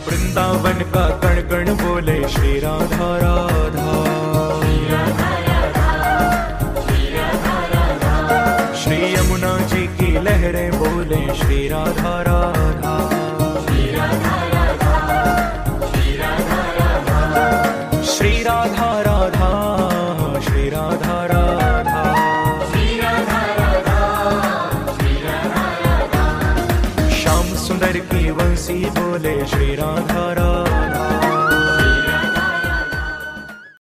वृंदावन का कण कण बोले श्री राधा राधा। श्री यमुना जी की लहरें बोले श्री राधा राधा। श्री राधा राधा, श्री राधा राधा, श्री राधा राधा, श्री राधा राधा, श्री राधा राधा, श्री राधा राधा। श्याम सुंदर की बंसी बोले श्री राधा राधा।